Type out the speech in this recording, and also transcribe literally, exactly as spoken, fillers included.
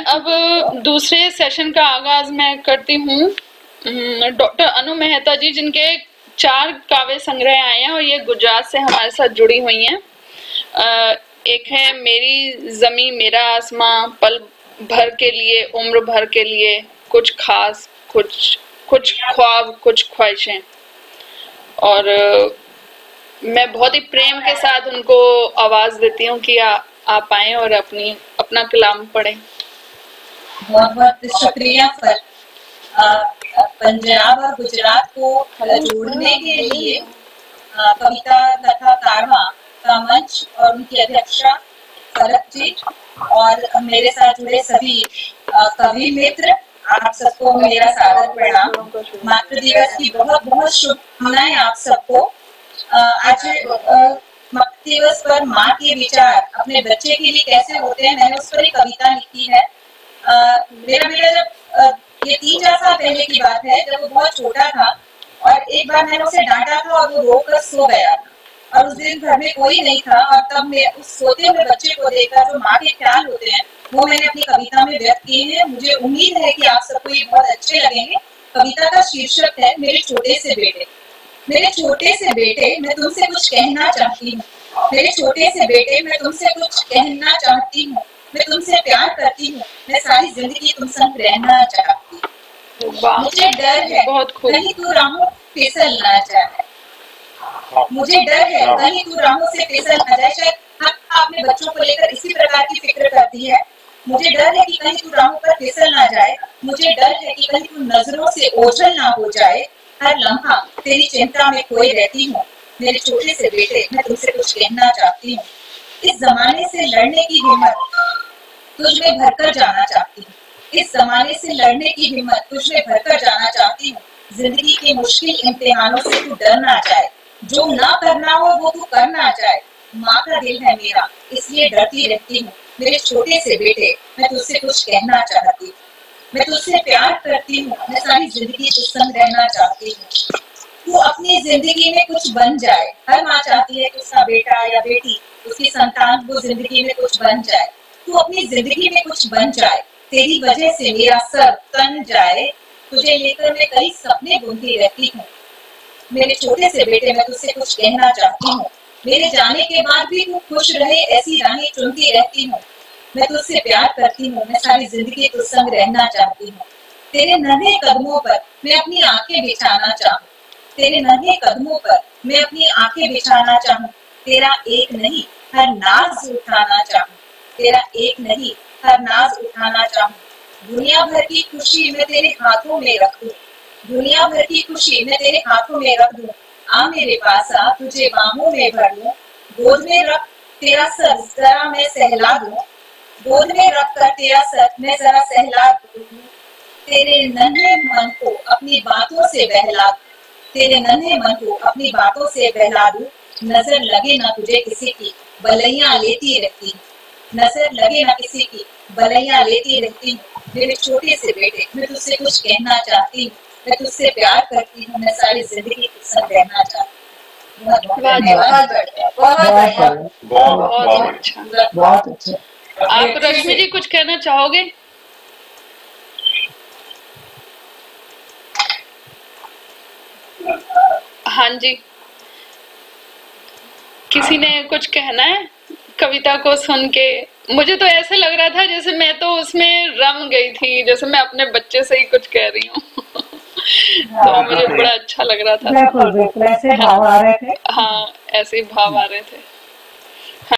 अब दूसरे सेशन का आगाज मैं करती हूँ। डॉक्टर अनु मेहता जी, जिनके चार काव्य संग्रह आए हैं और ये गुजरात से हमारे साथ जुड़ी हुई हैं। एक है मेरी जमी मेरा आसमां, पल भर के लिए, उम्र भर के लिए, कुछ खास, कुछ कुछ ख्वाब, कुछ ख्वाहिशें। और मैं बहुत ही प्रेम के साथ उनको आवाज देती हूँ कि आ, आप आए और अपनी अपना कलाम पढ़ें। बहुत बहुत शुक्रिया सर। पंजाब और गुजरात को जोड़ने के लिए कविता कथा कारवा का मंच और उनकी अध्यक्षा फलक जी और मेरे साथ जुड़े सभी कवि मित्र, आप सबको मेरा सादर प्रणाम। मातृ दिवस की बहुत बहुत शुभकामनाएं आप सबको। आज मातृ दिवस पर माँ के विचार अपने बच्चे के लिए कैसे होते हैं, मैंने उस पर एक कविता लिखी है। आ, मेरा बेटा जब आ, ये तीन चार साल पहले की बात है, जब वो बहुत छोटा था और एक बार मैंने उसे डांटा था और वो रोकर सो गया था और उस दिन घर में कोई नहीं था और तब मैं उस सोते हुए बच्चे को देखा, जो माँ के ख्याल होते हैं वो मैंने अपनी कविता में व्यक्त किए हैं। मुझे उम्मीद है कि आप सबको ये बहुत अच्छे लगेंगे। कविता का शीर्षक है मेरे छोटे से बेटे। मेरे छोटे से बेटे, मैं तुमसे कुछ कहना चाहती हूँ। मेरे छोटे से बेटे, मैं तुमसे कुछ कहना चाहती हूँ। मैं तुमसे प्यार करती हूँ, मैं सारी जिंदगी तुम संग रहना चाहती हूँ। मुझे डर है कहीं तू राहों फिसल ना जाए। मुझे डर है कहीं तू राहों से फिसल ना जाए। शायद हर अपने बच्चों को लेकर इसी प्रकार की फिक्र करती है। मुझे डर है कि कहीं तू राहों पर फिसल ना जाए। मुझे डर है कि कहीं तू नजरों से ओझल ना हो जाए। हर लम्हा तेरी चिंता में खोई रहती हूँ। मेरे छोटे से बेटे, मैं तुमसे कुछ कहना चाहती हूँ। इस जमाने से लड़ने की हिम्मत तुझ में भरकर जाना चाहती हूँ। इस जमाने से लड़ने की हिम्मत तुझ में भरकर जाना चाहती हूँ। जिंदगी के मुश्किल इम्तिहानों से तू डर ना जाए। जो ना करना हो वो तू कर ना जाए। माँ का दिल है मेरा, इसलिए डरती रहती हूँ। मेरे छोटे से बेटे, मैं तुझसे कुछ कहना चाहती हूँ। मैं तुझसे प्यार करती हूँ, मैं सारी जिंदगी तुझ संग रहना चाहती हूँ। तू अपनी जिंदगी में कुछ बन जाए। हर माँ चाहती है कि उसका बेटा या बेटी, उसकी संतान वो जिंदगी में कुछ बन जाए। तू अपनी जिंदगी में कुछ बन जाए। तेरी वजह से मेरा सर तन जाए। तुझे लेकर मैं कई सपने बुनती रहती हूँ। मेरे छोटे से बेटे, मैं तुझसे कुछ कहना चाहती हूँ। मेरे जाने के बाद भी तू खुश रहे, ऐसी राहें चुनती रहती हूँ। मैं तुझसे प्यार करती हूँ, मैं सारी जिंदगी तुझ संग रहना चाहती हूँ। तेरे नन्हे कदमों पर मैं अपनी आंखें बिछाना चाहूँ। तेरे नन्हे कदमों पर मैं अपनी आंखें बिछाना चाहूँ। तेरा एक नहीं हर नाज उठाना चाहूँ। तेरा एक नहीं हर नाज उठाना चाहूँ। दुनिया भर की खुशी मैं तेरे हाथों में रख दूँ। दुनिया भर की खुशी मैं तेरे हाथों में रख दूँ। आ मेरे पास आ, तुझे बाहों में भर लूँ। गोद में रख तेरा सर जरा मैं सहला दूँ। गोद में रख कर तेरा सर मैं जरा सहला दूँ। तेरे नन्हे मन को अपनी बातों से बहला दूँ। तेरे नन्हे मन को अपनी बातों से बहला दूँ। नजर लगे ना तुझे किसी की, बलैया लेती रहती हूँ। नजर लगे ना किसी की, बलैया लेती रहती हूँ। मेरे छोटे से बेटे, मैं तुझसे कुछ कहना चाहती हूँ। मैं तुझसे प्यार करती हूँ, मैं सारी जिंदगी तुझ संग रहना चाहती हूँ। बहुत धन्यवाद। बहुत अच्छा, बहुत अच्छा। आप रश्मि जी कुछ कहना चाहोगे? हाँ जी, किसी ने कुछ कहना है? कविता को सुन के मुझे तो ऐसे लग रहा था जैसे मैं तो उसमें रम गई थी, जैसे मैं अपने बच्चे से ही कुछ कह रही हूँ। तो मुझे बड़ा अच्छा लग रहा था। बिल्कुल बिल्कुल ऐसे भाव आ रहे थे। हाँ, ऐसे भाव आ रहे थे।